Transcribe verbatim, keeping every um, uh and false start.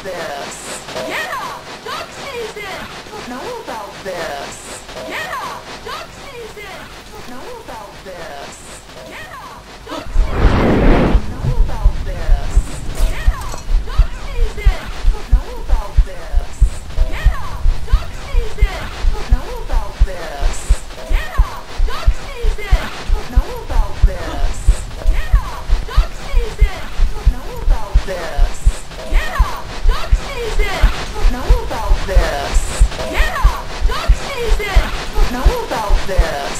this. Get up! Duck season! Know about this. Get up! Duck season! Know about this. Get up! Duck season! Know about this. Get up! Duck season! Know about this. Get up! Duck season! Know about this. Get up! Duck season! Know about this. Get up! Duck season! Know about this. Get up! Duck season! Know about this. Get up! Duck season! Know about this.